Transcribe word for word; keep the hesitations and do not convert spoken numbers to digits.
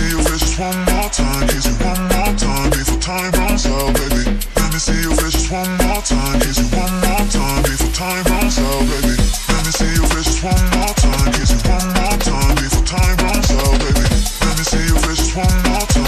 see your face just one more time, kiss you one more time before time runs out, baby. Let me see your face just one more time, kiss you one more time before time runs out, baby. Let me see your face just one more time, kiss you one more time before time runs out, baby. Let me see your face just one more time.